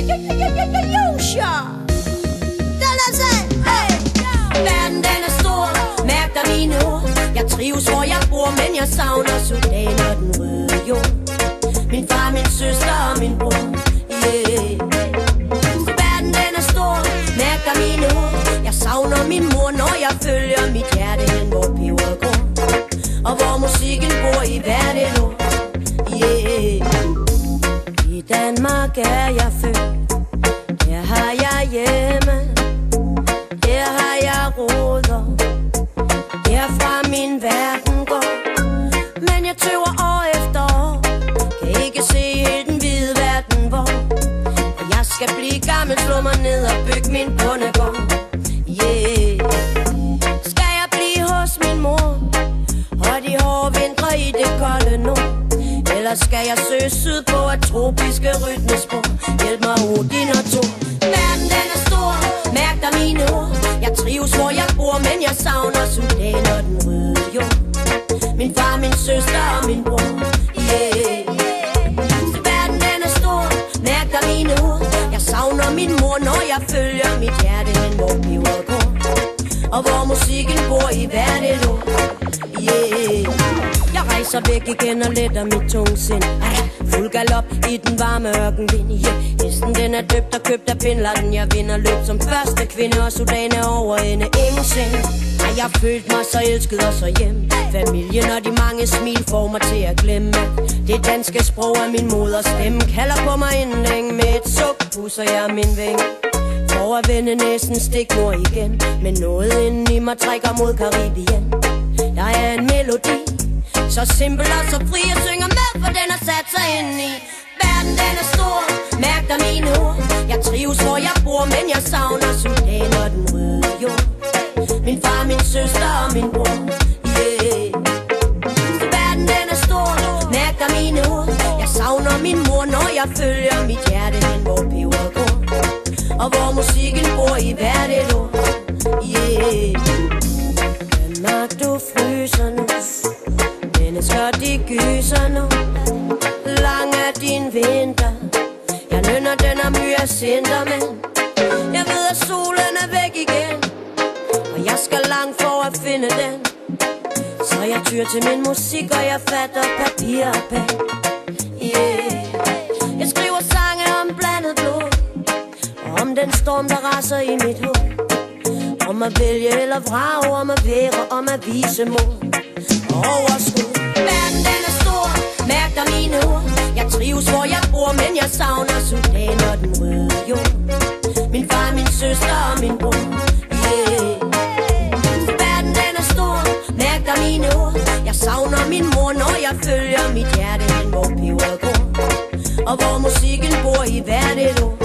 Verden den er stor, mærk dig mine ord. Jeg trives hvor jeg bor, men jeg savner Sudan og den røde jord. Min far, min søster og min bror, yeah. Verden den er stor, mærk dig mine ord. Jeg savner min mor, når jeg følger mit hjerte hen, hvor peberet går. Og hvor musikken bor i hvert et år, yeah. I Danmark er jeg født, her har jeg hjemme. Her har jeg roder, herfra min verden går. Men jeg tøver år efter år, kan ikke se helt den hvide verden hvor. Og jeg skal blive gammel, slå mig ned og bygge min bondegård, yeah. Skal jeg blive hos min mor, og de hårde vintre i det kolde nord? Eller skal jeg søge sydpå af tropiske rytmespor? Hjælp mig Odin og Thor. Verden den er stor, mærk dig mine ord. Jeg trives hvor jeg bor, men jeg savner Sudan og den røde jord. Min far, min søster og min bror, yeah. Verden den er stor, mærk dig mine ord. Jeg savner min mor, når jeg følger mit hjerte hen, hvor peberet går. Og hvor musikken bor i hvert et år, yeah. Jeg rejser væk igen og letter mit tungsind. Fuld galop i den varme ørkenvind, yeah. Hesten den er døbt og købt af Bin Laden. Jeg vinder løb som første kvinde, og Sudan er over ende ingenting. Jeg har følt mig så elsket og så hjem. Familien og de mange smil får mig til at glemme. Det danske sprog er min moders stemme. Kalder på mig indlæng med et suk, pusser jeg min ving. For at vende næsen stik nord igen. Men noget inden i mig trækker mod Karibien. Der er en melodi, så simpel og så fri, jeg synger med, for den har sat sig ind i. Verden den er stor, mærk dig mine ord. Jeg trives hvor jeg bor, men jeg savner Sudan og den røde jord. Min far, min søster og min bror, yeah. Verden den er stor, mærk dig mine ord. Jeg savner min mor, når jeg følger mit hjerte hen, hvor peberet går. Og hvor musikken bor i hvert et år, yeah. Danmark, du fryser nu, mennesker de gyser nu. Lang er din vinter, jeg nynner den af myasinter, men jeg ved at solen er væk igen, og jeg skal langt for at finde den. Så jeg tyr til min musik, og jeg fatter papir og pen, yeah. Jeg skriver sange om blandet blod, og om den storm der raser i mit hoved. Om at vælge eller vrage, om at være, om at vise mod og overskud. Verden den er stor, mærk dig mine ord. Jeg trives hvor jeg bor, men jeg savner Sudan og den røde jord. Min far, min søster og min bror, yeah. Verden den er stor, mærk dig mine ord. Jeg savner min mor, når jeg følger mit hjerte hen, hvor peberet går. Og hvor musikken bor i hvert et år.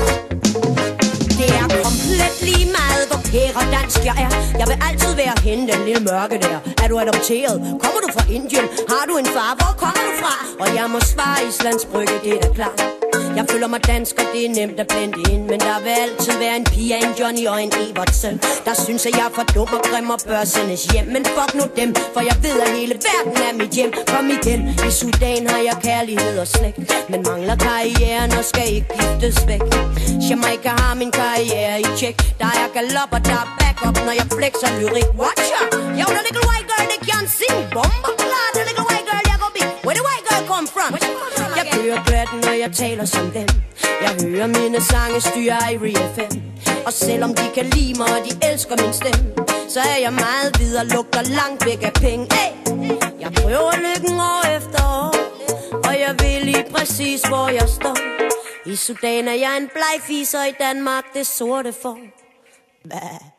Det er komplet lige meget, hvor kære og dansk jeg er. Jeg vil altid være hende, den lille mørke der. Er du adopteret? Kommer du fra Indien? Har du en far? Hvor kommer du fra? Og jeg må svare Islands Brygge, det er da klart. Jeg føler mig dansk, og det er nemt at blende ind. Men der vil altid være en Pia, en Johnny og en Evertsen, der synes, at jeg er for dum og grim og bør sendes hjem. Men fuck nu dem, for jeg ved, at hele verden er mit hjem. Kom igen, i Sudan har jeg kærlighed og slægt, men mangler karrieren og skal ikke giftes væk. Jamaica har min karriere i tjek. Der er galop og der er backup, når jeg flexer lyrik. Watcha! Yo, the little white girl, they can't sing. Bomba klar, the little white girl, jeg går big. Where the white girl come from? Jeg kører glatten, når jeg taler som dem. Jeg hører mine sange styre Irie FM. Og selvom de kan lide mig, og de elsker min stemme, så er jeg meget videre, lugter langt væk af penge. Hey! Jeg prøver lykken år efter år, og jeg ved lige præcis, hvor jeg står. I Sudan er jeg en blegfis, og i Danmark det sorte får. Bah.